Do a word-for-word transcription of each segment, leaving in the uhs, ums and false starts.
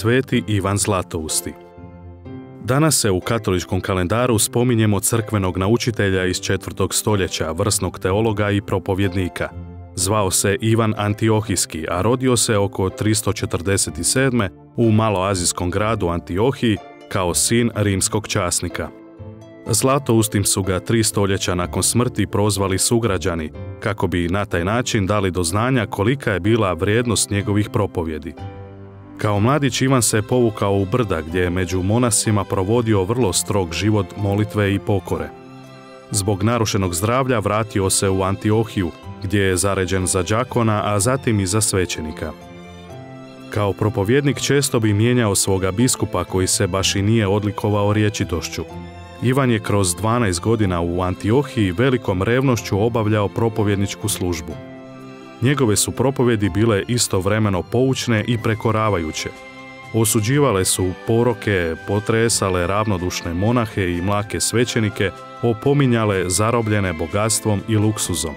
Sveti Ivan Zlatousti. Danas se u katoličkom kalendaru spominjemo crkvenog naučitelja iz četvrtog stoljeća, vrsnog teologa i propovjednika. Zvao se Ivan Antiohijski, a rodio se oko tristo četrdeset sedme. u maloazijskom gradu Antiohiji kao sin rimskog časnika. Zlatoustim su ga tri stoljeća nakon smrti prozvali sugrađani, kako bi na taj način dali do znanja kolika je bila vrijednost njegovih propovjedi. Kao mladić Ivan se povukao u brda gdje je među monasima provodio vrlo strog život molitve i pokore. Zbog narušenog zdravlja vratio se u Antiohiju, gdje je zaređen za đakona, a zatim i za svećenika. Kao propovjednik često bi mijenjao svoga biskupa koji se baš i nije odlikovao rječitošću. Ivan je kroz dvanaest godina u Antiohiji velikom revnošću obavljao propovjedničku službu. Njegove su propovjedi bile istovremeno poučne i prekoravajuće. Osuđivale su poroke, potresale ravnodušne monahe i mlake svećenike, opominjale zarobljene bogatstvom i luksuzom.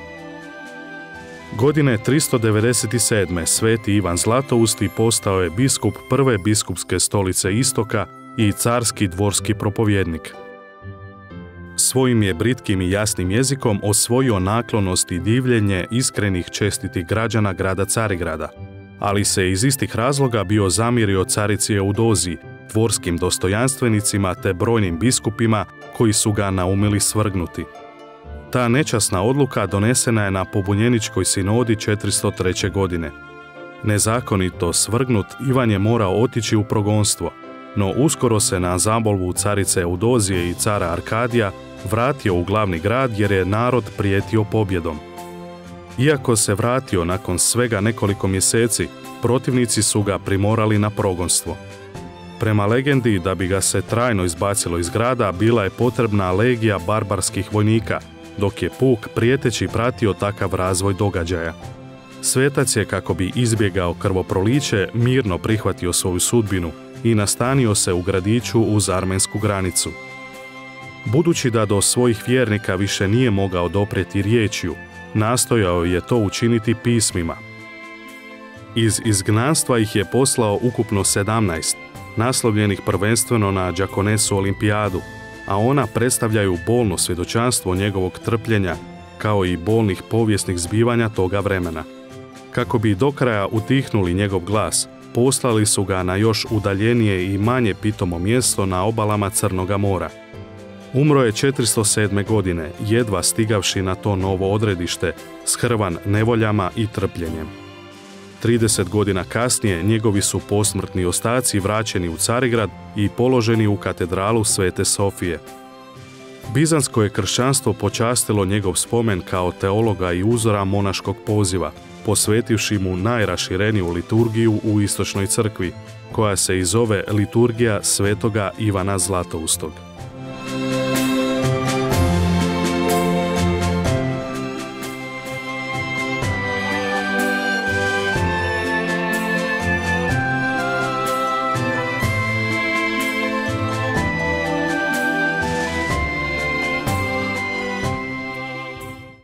Godine tristo devedeset sedme. Sveti Ivan Zlatousti postao je biskup prve biskupske stolice Istoka i carski dvorski propovjednik. Svojim je britkim i jasnim jezikom osvojio naklonost i divljenje iskrenih čestitih građana grada Carigrada, ali se iz istih razloga bio zamirio carici Eudoziji, dvorskim dostojanstvenicima te brojnim biskupima koji su ga naumili svrgnuti. Ta nečasna odluka donesena je na pobunjeničkoj sinodi četiristo treće. godine. Nezakonito svrgnut, Ivan je morao otići u progonstvo, no uskoro se na zamolbu carice Eudozije i cara Arkadija vratio u glavni grad jer je narod prijetio pobjedom. Iako se vratio nakon svega nekoliko mjeseci, protivnici su ga primorali na progonstvo. Prema legendi, da bi ga se trajno izbacilo iz grada, bila je potrebna legija barbarskih vojnika, dok je puk prijeteći pratio takav razvoj događaja. Svetac je, kako bi izbjegao krvoproliće, mirno prihvatio svoju sudbinu i nastanio se u gradiću uz armensku granicu. Budući da do svojih vjernika više nije mogao doprijeti riječju, nastojao je to učiniti pismima. Iz izgnanstva ih je poslao ukupno sedamnaest, naslovljenih prvenstveno na Đakonesu olimpijadu, a ona predstavljaju bolno svjedočanstvo njegovog trpljenja, kao i bolnih povijesnih zbivanja toga vremena. Kako bi do kraja utihnuli njegov glas, poslali su ga na još udaljenije i manje pitomo mjesto na obalama Crnoga mora. Umro je četiristo sedme. godine, jedva stigavši na to novo odredište, shrvan nevoljama i trpljenjem. trideset godina kasnije njegovi su posmrtni ostaci vraćeni u Carigrad i položeni u katedralu Svete Sofije. Bizansko je kršćanstvo počastilo njegov spomen kao teologa i uzora monaškog poziva, posvetivši mu najrašireniju liturgiju u istočnoj crkvi, koja se i zove liturgija Svetoga Ivana Zlatoustog.